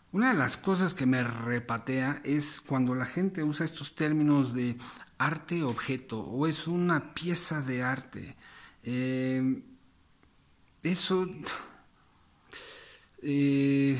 Una de las cosas que me repatea es cuando la gente usa estos términos de arte-objeto o es una pieza de arte. Eh, eso eh,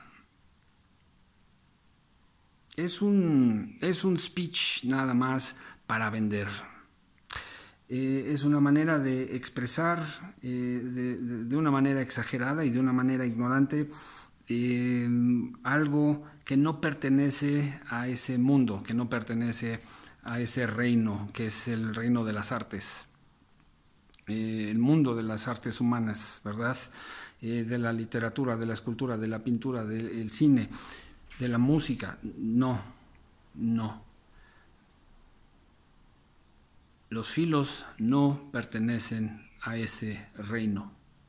es un speech nada más para vender. Es una manera de expresar de una manera exagerada y de una manera ignorante eh, algo que no pertenece a ese mundo, que no pertenece a ese reino, que es el reino de las artes, el mundo de las artes humanas, ¿verdad? De la literatura, de la escultura, de la pintura, del cine, de la música. No, no. Los filos no pertenecen a ese reino.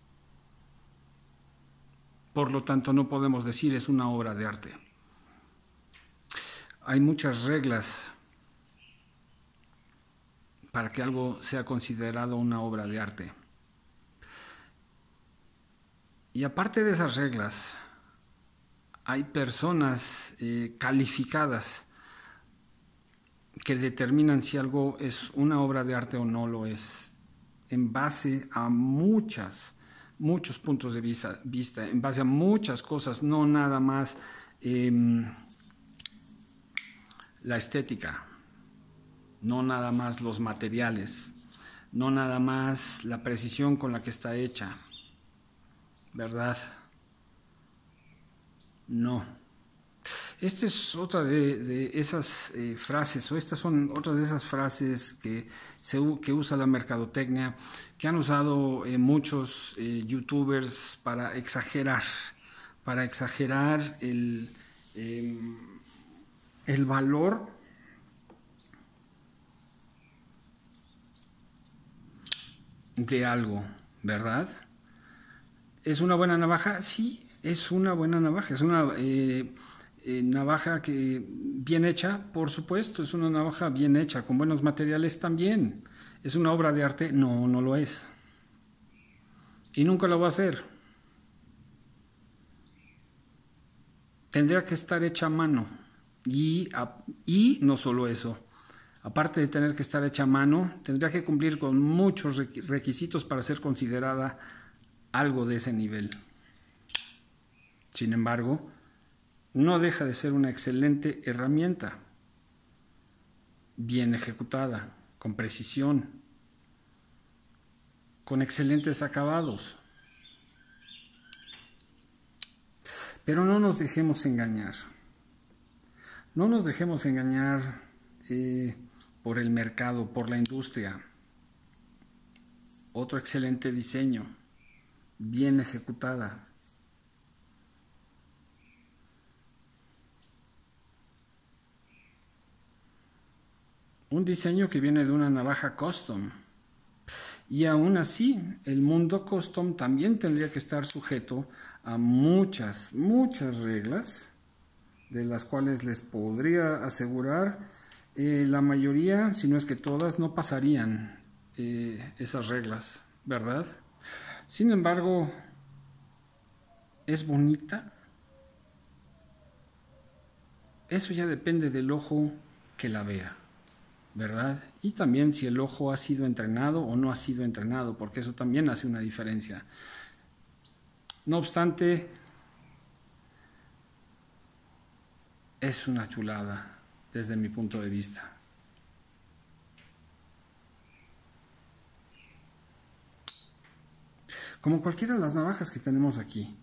Por lo tanto, no podemos decir es una obra de arte. Hay muchas reglas para que algo sea considerado una obra de arte. Y aparte de esas reglas, hay personas calificadas que determinan si algo es una obra de arte o no lo es, en base a muchos puntos de vista, en base a muchas cosas, no nada más la estética, no nada más los materiales, no nada más la precisión con la que está hecha, ¿verdad? No. Esta es otra de esas frases, o estas son otras de esas frases que usa la mercadotecnia, que han usado muchos youtubers para exagerar el valor de algo, ¿verdad? ¿Es una buena navaja? Sí, es una buena navaja, es una navaja que bien hecha, por supuesto, es una navaja bien hecha, con buenos materiales también. ¿Es una obra de arte? No, no lo es. Y nunca lo va a ser. Tendría que estar hecha a mano. Y no solo eso. Aparte de tener que estar hecha a mano, tendría que cumplir con muchos requisitos para ser considerada algo de ese nivel. Sin embargo, no deja de ser una excelente herramienta, bien ejecutada, con precisión, con excelentes acabados. Pero no nos dejemos engañar. No nos dejemos engañar por el mercado, por la industria. Otro excelente diseño, bien ejecutada. Un diseño que viene de una navaja custom. Y aún así, el mundo custom también tendría que estar sujeto a muchas reglas, de las cuales les podría asegurar la mayoría, si no es que todas, no pasarían esas reglas, ¿verdad? Sin embargo, ¿es bonita? Eso ya depende del ojo que la vea, ¿verdad? Y también si el ojo ha sido entrenado o no ha sido entrenado, porque eso también hace una diferencia. No obstante, es una chulada desde mi punto de vista. Como cualquiera de las navajas que tenemos aquí.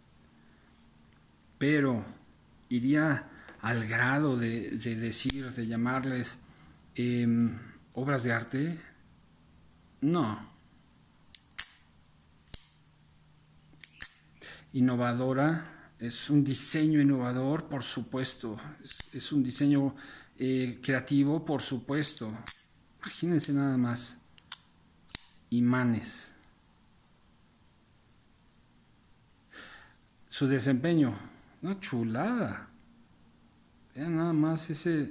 Pero iría al grado de decir, de llamarles obras de arte. No. Innovadora. Es un diseño innovador, por supuesto. Es un diseño creativo, por supuesto. Imagínense nada más. Imanes. Su desempeño. Una chulada. Vean nada más ese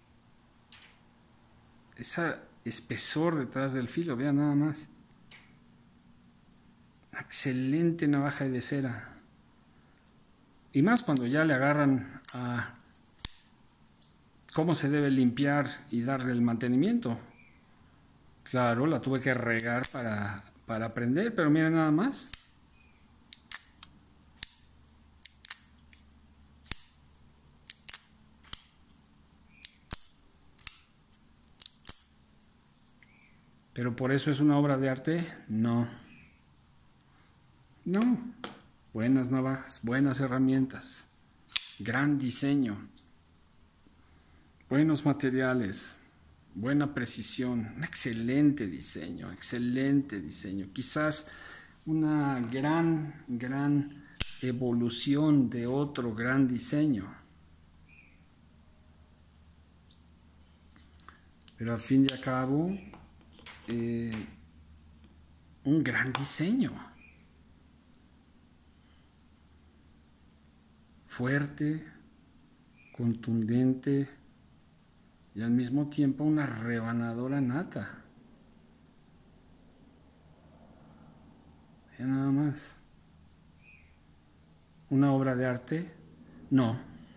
espesor detrás del filo. Vean nada más. Una excelente navaja de cera. Y más cuando ya le agarran a cómo se debe limpiar y darle el mantenimiento. Claro, la tuve que regar para aprender, pero miren nada más. ¿Pero por eso es una obra de arte? No. No. Buenas navajas, buenas herramientas, gran diseño, buenos materiales, buena precisión, un excelente diseño, excelente diseño. Quizás una gran evolución de otro gran diseño. Pero al fin y al cabo, un gran diseño. Fuerte, contundente y al mismo tiempo una rebanadora nata. Ya nada más. ¿Una obra de arte? No.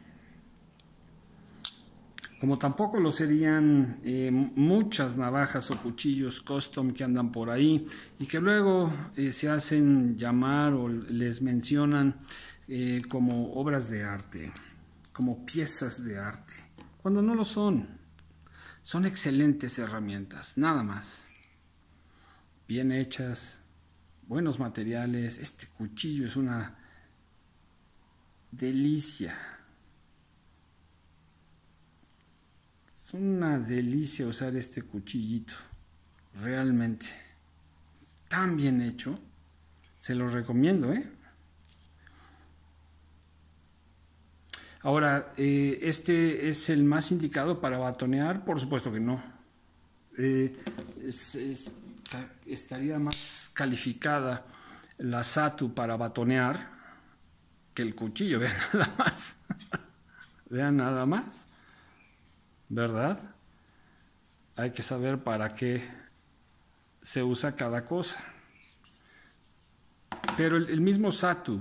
Como tampoco lo serían muchas navajas o cuchillos custom que andan por ahí y que luego se hacen llamar o les mencionan como obras de arte, como piezas de arte, cuando no lo son. Son excelentes herramientas, nada más. Bien hechas, buenos materiales. Este cuchillo es una delicia. Es una delicia usar este cuchillito, realmente. Tan bien hecho, se lo recomiendo, ¿eh? Ahora, ¿este es el más indicado para batonear? Por supuesto que no. Estaría más calificada la Satu para batonear que el cuchillo, vean nada más. Vean nada más. ¿Verdad? Hay que saber para qué se usa cada cosa. Pero el mismo Satu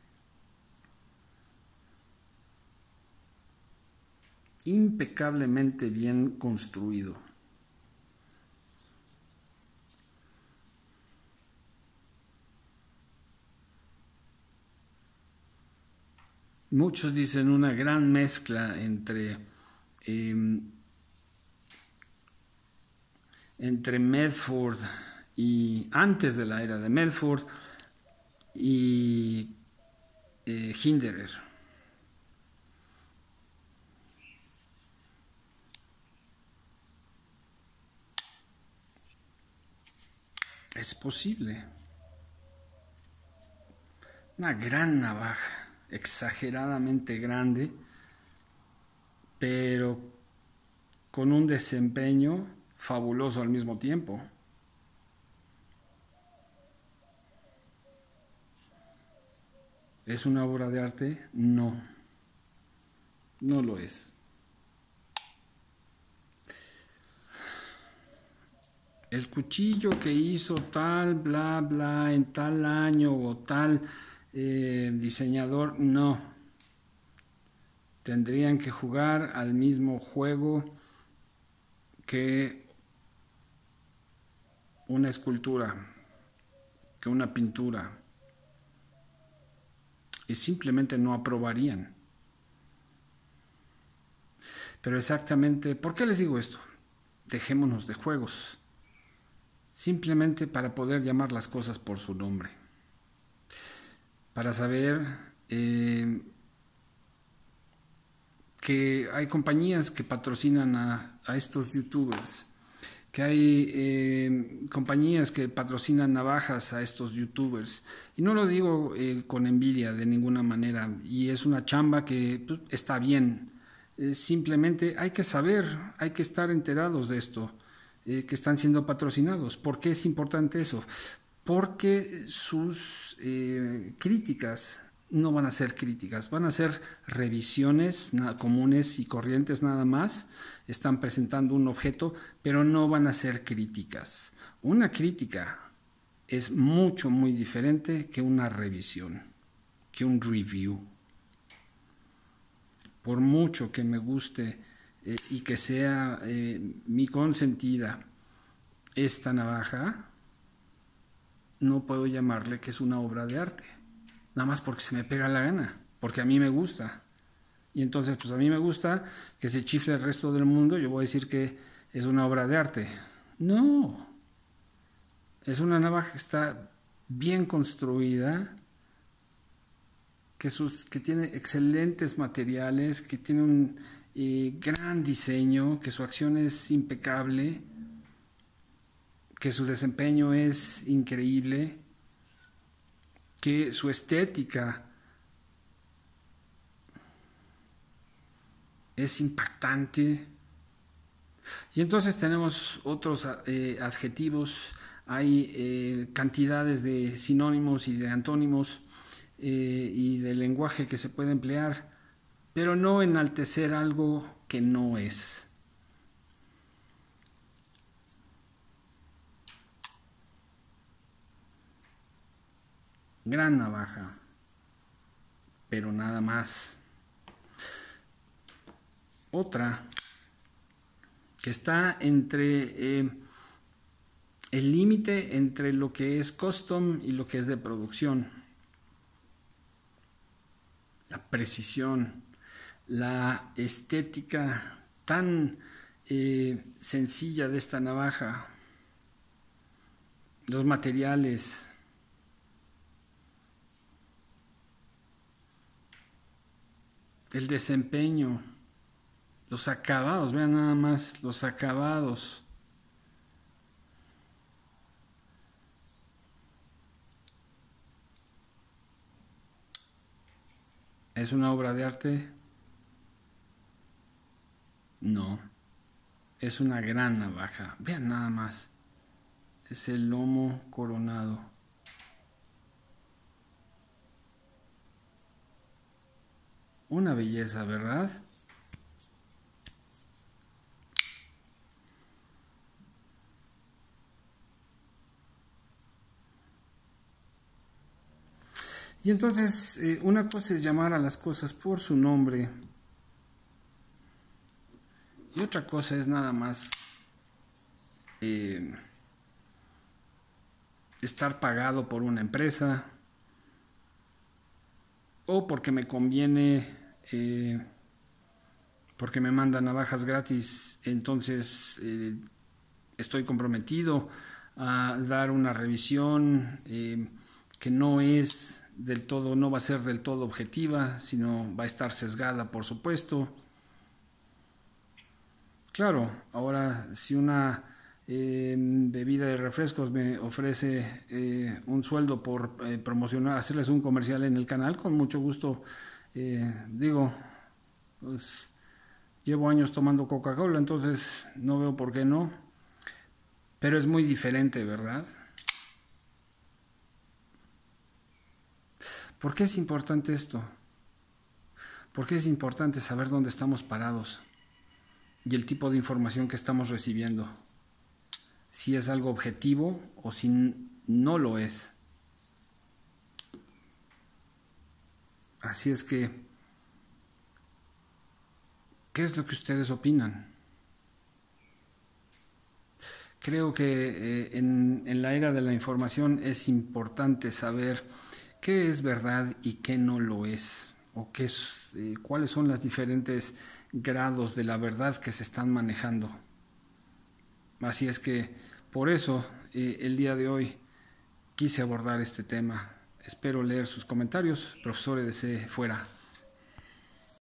impecablemente bien construido. Muchos dicen una gran mezcla entre Medford y antes de la era de Medford y Hinderer. Es posible. Una gran navaja, exageradamente grande, pero con un desempeño fabuloso al mismo tiempo. ¿Es una obra de arte? No, no lo es. El cuchillo que hizo tal, bla, bla, en tal año o tal diseñador, no. Tendrían que jugar al mismo juego que una escultura, que una pintura. Y simplemente no aprobarían. Pero exactamente, ¿por qué les digo esto? Dejémonos de juegos. Simplemente para poder llamar las cosas por su nombre. Para saber que hay compañías que patrocinan a estos youtubers, que hay compañías que patrocinan navajas a estos youtubers, y no lo digo con envidia de ninguna manera, y es una chamba que pues, está bien, simplemente hay que saber, hay que estar enterados de esto, que están siendo patrocinados. ¿Por qué es importante eso? Porque sus críticas no van a ser críticas, van a ser revisiones comunes y corrientes nada más. Están presentando un objeto, pero no van a ser críticas. Una crítica es muy diferente que una revisión, que un review. por mucho que me guste y que sea mi consentida esta navaja, no puedo llamarle que es una obra de arte, nada más porque se me pega la gana, porque a mí me gusta. Y entonces, pues a mí me gusta que se chifle el resto del mundo, yo voy a decir que es una obra de arte. No, es una navaja que está bien construida, que tiene excelentes materiales, que tiene un gran diseño, que su acción es impecable, que su desempeño es increíble, que su estética es impactante. Y entonces tenemos otros adjetivos, hay cantidades de sinónimos y de antónimos y de lenguaje que se puede emplear, pero no enaltecer algo que no es. Gran navaja, pero nada más. Otra que está entre el límite entre lo que es custom y lo que es de producción. La precisión, la estética tan sencilla de esta navaja, los materiales, el desempeño, los acabados, vean nada más los acabados. ¿Es una obra de arte? No. Es una gran navaja. Vean nada más. Es el lomo coronado. Una belleza, ¿verdad? Y entonces, una cosa es llamar a las cosas por su nombre. Y otra cosa es nada más estar pagado por una empresa o porque me conviene, porque me mandan navajas gratis, entonces estoy comprometido a dar una revisión que no es del todo, no va a ser del todo objetiva, sino va a estar sesgada, por supuesto. Claro, ahora si una bebida de refrescos me ofrece un sueldo por promocionar, hacerles un comercial en el canal, con mucho gusto digo, pues llevo años tomando Coca-Cola, entonces no veo por qué no, pero es muy diferente, ¿verdad? ¿Por qué es importante esto? ¿Por qué es importante saber dónde estamos parados y el tipo de información que estamos recibiendo? Si es algo objetivo o si no lo es. Así es que, ¿qué es lo que ustedes opinan? Creo que en la era de la información es importante saber qué es verdad y qué no lo es, o cuáles son los diferentes grados de la verdad que se están manejando. Así es que por eso el día de hoy quise abordar este tema. Espero leer sus comentarios. Profesor EDC fuera.